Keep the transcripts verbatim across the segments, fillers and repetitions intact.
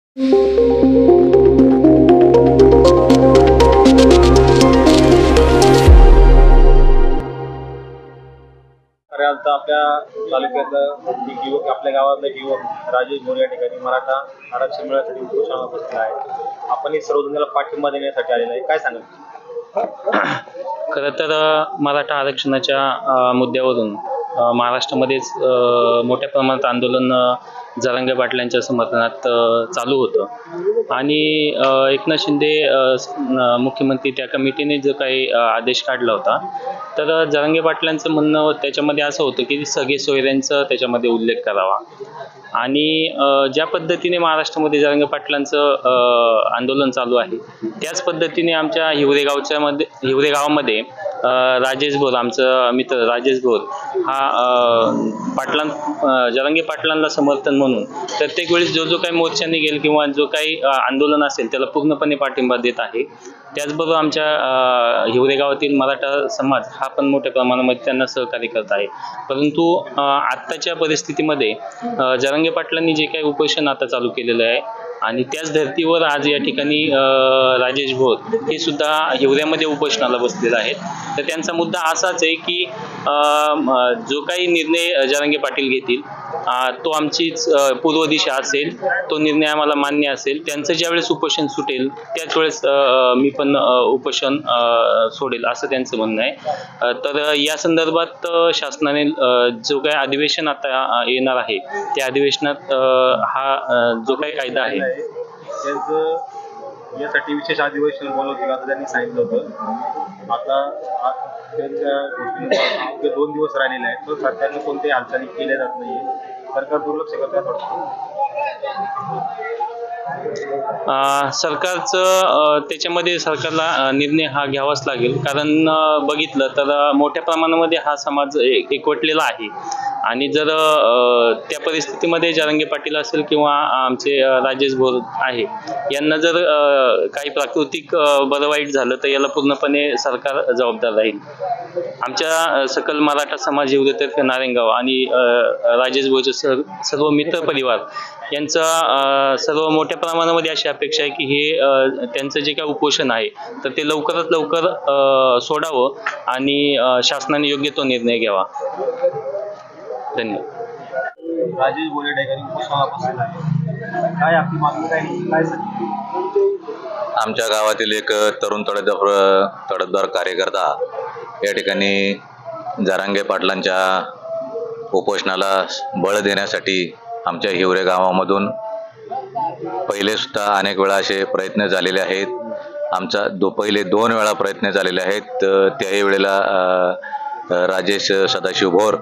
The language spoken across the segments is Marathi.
आता आपल्या तालुक्यातलं एक युवक, आपल्या गावातला युवक राजेश भोर या ठिकाणी मराठा आरक्षण मिळण्यासाठी उपोषणाला बसलेला आहे. आपण ही सर्वजण त्याला पाठिंबा देण्यासाठी आलेला आहे, काय सांगाल? खरं तर मराठा आरक्षणाच्या मुद्द्यावरून महाराष्ट्रामध्येच मोठ्या प्रमाणात आंदोलन जरांगे पाटलांच्या समर्थनात चालू होतं आणि एकनाथ शिंदे मुख्यमंत्री त्या कमिटीने जो काही आदेश काढला होता, तर जरांगे पाटलांचं म्हणणं त्याच्यामध्ये असं होतं की सगळे सोयऱ्यांचा त्याच्यामध्ये उल्लेख करावा आणि ज्या पद्धतीने महाराष्ट्रामध्ये जरांगे पाटलांचं आंदोलन चालू आहे त्याच पद्धतीने आमच्या हिवरे गावच्या मध्ये हिवरे गावामध्ये राजेश भोर, आमचा मित्र राजेश भोर हा पाटलां जरांगे पाटलांना समर्थन म्हणून प्रत्येक वेळेस जो जो काही मोर्चा निघेल किंवा जो काही आंदोलन असेल त्याला पूर्णपणे पाठिंबा देत आहे. त्याचबरोबर आमच्या हिवरे गावातील मराठा समाज हा पण मोठ्या प्रमाणामध्ये त्यांना सहकार्य करत आहे. परंतु आत्ताच्या परिस्थितीमध्ये जरांगे पाटलांनी जे काही उपोषण आता चालू केलेलं आहे आणि त्याच धर्तीवर आज या ठिकाणी राजेश भोर हे सुद्धा हिवऱ्यामध्ये उपोषणाला बसलेले आहेत. तर त्यांचा मुद्दा असाच आहे की जो काही निर्णय जरांगे पाटील घेतील तो आमचीच पूर्व दिशा असेल, तो निर्णय आम्हाला मान्य असेल. त्यांचं ज्यावेळेस उपोषण सुटेल त्याच वेळेस मी पण उपोषण सोडेल असं त्यांचं म्हणणं आहे. तर या संदर्भात शासनाने जो काही अधिवेशन आता येणार आहे त्या अधिवेशनात हा जो काही कायदा आहे त्यांचं यासाठी विशेष अधिवेशन बोलवतील असं त्यांनी सांगितलं होतं. आता त्यांच्या दोन दिवस राहिलेले आहेत, तर सरकारने कोणत्याही हालचाली केल्या जात नाहीये, सरकार दुर्लक्ष करत आहे. सरकारचं त्याच्यामध्ये सरकारला निर्णय हा घ्यावाच लागेल, कारण बघितलं तर मोठ्या प्रमाणामध्ये हा समाज एकवटलेला आहे आणि जर त्या परिस्थितीमध्ये जरांगे पाटील असेल किंवा आमचे राजेश भोर आहे यांना जर काही प्राकृतिक बरं वाईट झालं तर याला पूर्णपणे सरकार जबाबदार राहील. आमच्या सकल मराठा समाज हिवरेतर्फे नारायणगाव आणि राजेश भोरचे सर्व मित्र परिवार यांचा सर्व मोठ्या प्रमाणामध्ये अशी अपेक्षा आहे की हे त्यांचं जे काही उपोषण आहे तर ते लवकरात लवकर सोडावं आणि शासनाने योग्य तो निर्णय घ्यावा. धन्यवाद. राजेश भोर काय आपली मागणी काय काय आमच्या गावातील एक तरुण तडफदार तडफदार कार्यकर्ता या ठिकाणी जरांगे पाटलांच्या उपोषणाला बळ देण्यासाठी आमच्या हिवरे गावामधून पहिले सुद्धा अनेक वेळा असे प्रयत्न झालेले आहेत. आमचा दो पहिले दोन वेळा प्रयत्न झालेले आहेत. त्याही वेळेला राजेश सदाशिव भोर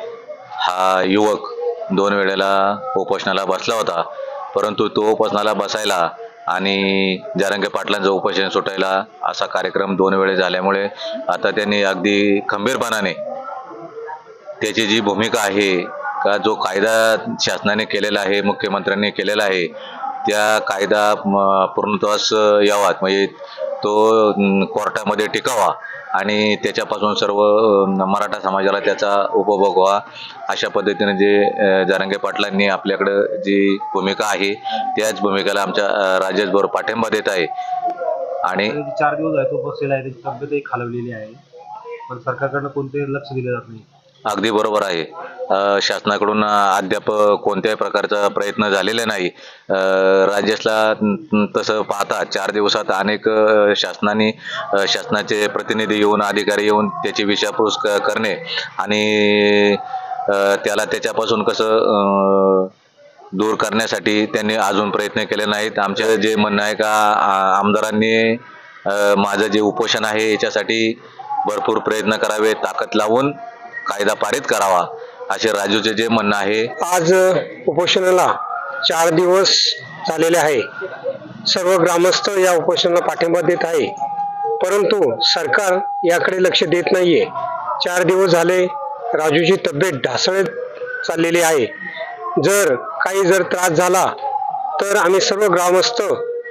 हा युवक दोन वेळेला उपोषणाला बसला होता, परंतु तो उपोषणाला बसायला आणि जरांगे पाटलांचं उपोषण सुटायला असा कार्यक्रम दोन वेळे झाल्यामुळे आता त्यांनी अगदी खंबीरपणाने त्याची जी भूमिका आहे का जो कायदा शासनाने केलेला आहे, मुख्यमंत्र्यांनी केलेला आहे, त्या कायदा पूर्णत्वास यावा, म्हणजे तो कोर्टामध्ये टिकावा आणि त्याच्यापासून सर्व मराठा समाजाला त्याचा उपभोग व्हावा अशा पद्धतीने जे जरांगे पाटलांनी आपल्याकडे जी भूमिका आहे त्याच भूमिकेला आमच्या राजेश भोर पाठिंबा देत आहे. आणि चार दिवस आहे तो बसलेला आहे, त्याची तब्येतही खालवलेली आहे, पण सरकारकडनं कोणतेही लक्ष दिले जात नाही. अगदी बरोबर आहे. शासनाकडून अद्याप कोणत्याही प्रकारचा प्रयत्न झालेला नाही. राजेशला तसं पाहता चार दिवसात अनेक शासनाने शासनाचे प्रतिनिधी येऊन, अधिकारी येऊन त्याची विचारपूस करणे आणि त्याला त्याच्यापासून कसं दूर करण्यासाठी त्यांनी अजून प्रयत्न केले नाहीत. आमचे जे म्हणणं आहे का आमदारांनी माझं जे उपोषण आहे याच्यासाठी भरपूर प्रयत्न करावे, ताकद लावून कायदा पारित करावा असे राजूचे जे म्हणणं आहे. आज उपोषणाला चार दिवस झालेले आहे. सर्व ग्रामस्थ या उपोषणाला पाठिंबा देत आहे, परंतु सरकार याकडे लक्ष देत नाहीये. चार दिवस झाले राजूची तब्येत ढासळत चाललेली आहे. जर काही जर त्रास झाला तर आम्ही सर्व ग्रामस्थ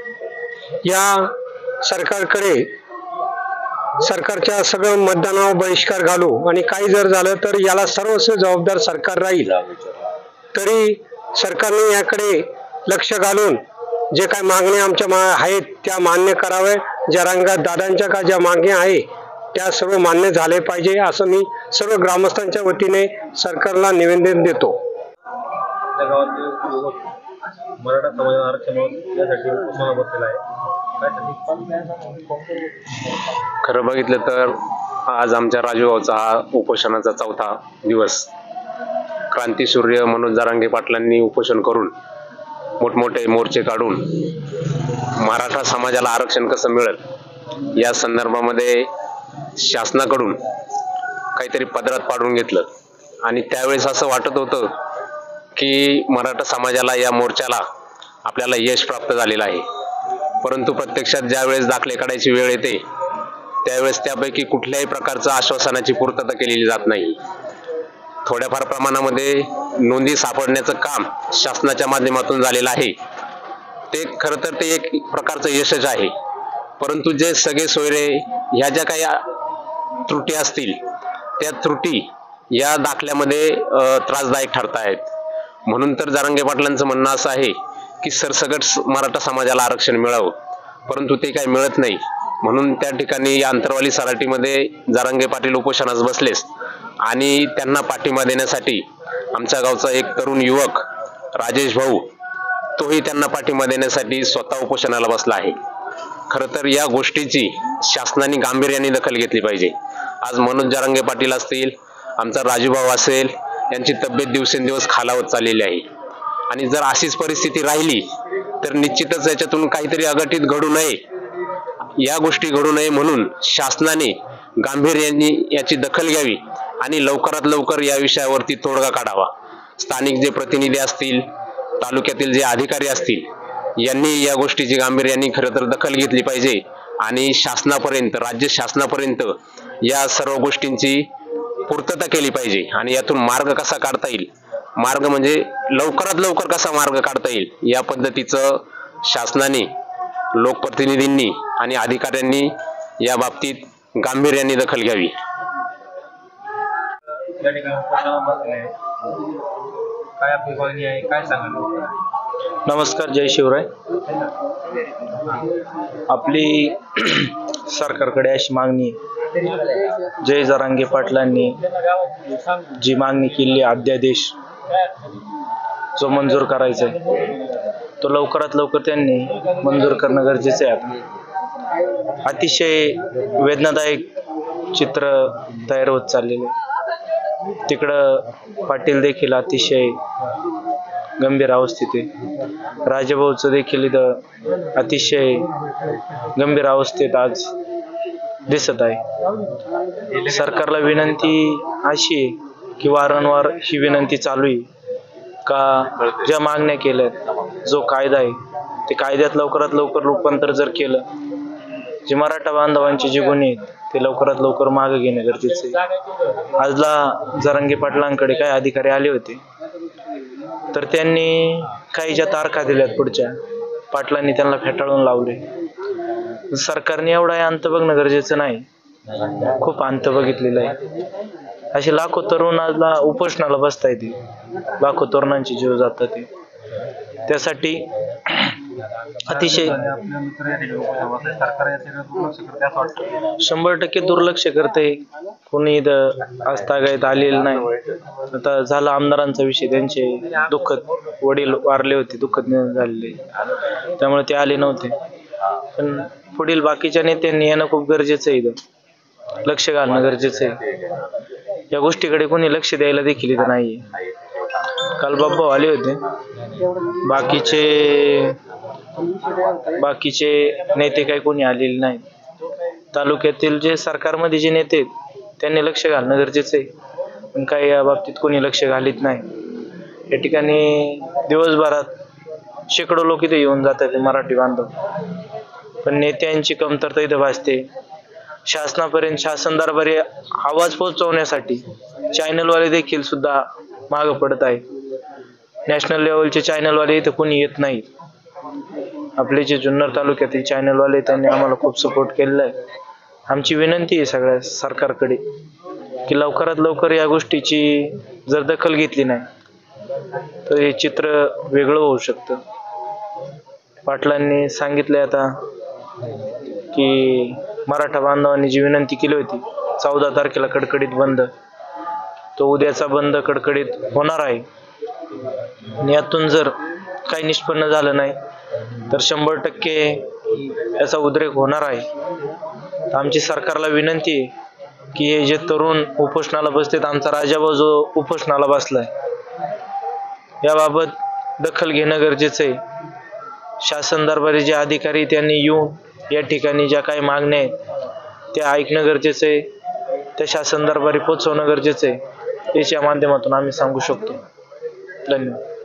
या सरकारकडे सरकारच्या सगळं मतदानावर बहिष्कार घालू आणि काही जर झालं तर याला सर्वस्व जबाबदार सरकार राहील. तरी सरकारने याकडे लक्ष घालून जे काही मागण्या आमच्या मा आहेत त्या मान्य करावे. जरांगे दादांच्या का ज्या मागण्या आहे त्या सर्व मान्य झाले पाहिजे असं मी सर्व ग्रामस्थांच्या वतीने सरकारला निवेदन देतो. आपल्या गावातील युवक मराठा समाजाला आरक्षण यासाठी उपोषणाला बसलेला आहे. खरं बघितलं तर आज आमच्या राजूगावचा हा उपोषणाचा चौथा दिवस. क्रांतीसूर्य मनोज जरांगे पाटलांनी उपोषण करून मोठमोठे मोर्चे काढून मराठा समाजाला आरक्षण कसं मिळेल या संदर्भामध्ये शासनाकडून काहीतरी पदरात पाडून घेतलं. आणि त्यावेळेस असं वाटत होतं की मराठा समाजाला या मोर्चाला आपल्याला यश प्राप्त झालेलं आहे. परंतु प्रत्यक्षात ज्यावेळेस दाखले काढायची वेळ येते त्यावेळेस त्यापैकी कुठल्याही प्रकारचं आश्वासनाची पूर्तता केलेली जात नाही. थोड्याफार प्रमाणामध्ये नोंदी सापडण्याचं काम शासनाच्या माध्यमातून झालेलं आहे. ते खरं तर ते एक प्रकारचं यशच आहे. परंतु जे सगळे सोयरे ह्या ज्या काही त्रुटी असतील त्या त्रुटी या दाखल्यामध्ये त्रासदायक ठरत आहेत. म्हणून तर जरांगे पाटलांचं म्हणणं असं आहे की सरसकट मराठा समाजाला आरक्षण मिळावं, परंतु ते काही मिळत नाही. म्हणून त्या ठिकाणी या अंतरवाली सराटीमध्ये जरांगे पाटील उपोषणास बसलेस आणि त्यांना पाठिंबा देण्यासाठी आमच्या गावचा एक तरुण युवक राजेश भाऊ तोही त्यांना पाठिंबा देण्यासाठी स्वतः उपोषणाला बसला आहे. खरं तर या गोष्टीची शासनाने गांभीर्याने दखल घेतली पाहिजे. आज मनोज जरांगे पाटील असतील, आमचा राजू भाऊ असेल, यांची तब्येत दिवसेंदिवस खालावत चाललेली आहे. आणि जर अशीच परिस्थिती राहिली तर निश्चितच याच्यातून काहीतरी अघटित घडू नये, या गोष्टी घडू नये म्हणून शासनाने गांभीर्याने याची दखल घ्यावी आणि लवकरात लवकर या विषयावरती तोडगा काढावा. स्थानिक जे प्रतिनिधी असतील, तालुक्यातील जे अधिकारी असतील, यांनी या गोष्टीची गांभीर्याने खरं तर दखल घेतली पाहिजे आणि शासनापर्यंत, राज्य शासनापर्यंत या सर्व गोष्टींची पूर्तता केली पाहिजे. आणि यातून मार्ग कसा काढता येईल, मार्ग म्हणजे लवकरात लवकर कसा मार्ग काढता येईल या पद्धतीचं शासनाने, लोकप्रतिनिधींनी आणि अधिकाऱ्यांनी या बाबतीत गांभीर्याने दखल घ्यावी. या ठिकाणी उपोषणाला बसले आहे. काय आपली मागणी आहे, काय सांगाल? नमस्कार, जय शिवराय. आपली सरकारकडे अशी मागणी आहे, जय जरांगे पाटलांनी जी मागणी केली अध्यादेश जो मंजूर करायचा आहे तो लवकरात लवकर त्यांनी मंजूर करणं गरजेचं आहे. आता अतिशय वेदनादायक चित्र तयार होत चाललेलं आहे. तिकडं पाटील देखील अतिशय गंभीर अवस्थेत आहे. राजाभाऊचं देखील इथं अतिशय गंभीर अवस्थेत आज दिसत आहे. सरकारला विनंती अशी आहे की वारंवार ही विनंती चालू आहे का ज्या मागण्या केल्या, जो कायदा आहे ते कायद्यात लवकरात लवकर रूपांतर जर केलं, जे मराठा बांधवांचे जे गुन्हे आहेत ते लवकरात लवकर मागे घेणे गरजेचे आहे. आजला जरांगे पाटलांकडे काही अधिकारी आले होते तर त्यांनी काही ज्या तारखा दिल्यात पुढच्या, पाटलांनी त्यांना फेटाळून लावले. सरकारने एवढा अंत बघणं गरजेचं नाही, खूप अंत बघितलेला आहे. असे लाखो तरुणाला उपोषणाला बसता येते, लाखो तरुणांची जीव जातात ते. त्यासाठी अतिशय शंभर टक्के दुर्लक्ष करते. कोणी इथं आजतागायत आलेलं नाही. आता झाला आमदारांचा विषय, त्यांचे दुःखद वडील वारले होते, दुःखद निधन झालेले, त्यामुळे ते आले नव्हते. पण पुढील बाकीच्या नेत्यांनी येणं खूप गरजेचं आहे, इथं लक्ष घालणं गरजेचं आहे. या गोष्टीकडे कोणी लक्ष द्यायला देखील इथं नाहीये. काल बाबा आले होते, बाकीचे बाकीचे नेते काही कोणी आलेले नाही. तालुक्यातील जे सरकारमध्ये जे नेते आहेत त्यांनी लक्ष घालणं गरजेचं आहे, पण काही या बाबतीत कोणी लक्ष घालीत नाही. या ठिकाणी दिवसभरात शेकडो लोक इथे येऊन जातात मराठी बांधव, पण नेत्यांची कमतरता इथं भासते. शासनापर्यंत, शासन दरबारी आवाज पोहोचवण्यासाठी चॅनलवाले देखील सुद्धा मागं पडत आहे. नॅशनल लेवलचे चॅनलवाले इथं कोणी येत नाहीत. आपले जे जुन्नर तालुक्यातील चॅनलवाले त्यांनी आम्हाला खूप सपोर्ट केलेला आहे. आमची विनंती आहे सगळ्या सरकारकडे की लवकरात लवकर या गोष्टीची जर दखल घेतली नाही तर हे चित्र वेगळं होऊ शकतं. पाटलांनी सांगितले आता की मराठा बांधवांनी जी विनंती केली होती चौदा तारखेला कडकडीत बंद, तो उद्याचा बंद कडकडीत होणार आहे. आणि यातून जर काही निष्पन्न झालं नाही तर शंभर टक्के याचा उद्रेक होणार आहे. तर आमची सरकारला विनंती आहे की हे जे तरुण उपोषणाला बसतात, आमचा राजाभाऊ जो उपोषणाला बसलाय, याबाबत दखल घेणं गरजेचं आहे. शासन दरबारी जे अधिकारी त्यांनी येऊन या ठिकाणी ज्या काही मागण्या आहेत त्या ऐकणं गरजेचं आहे, त्या शासन दरबारी पोचवणं गरजेचं आहे. याच्या माध्यमातून आम्ही सांगू शकतो. धन्यवाद.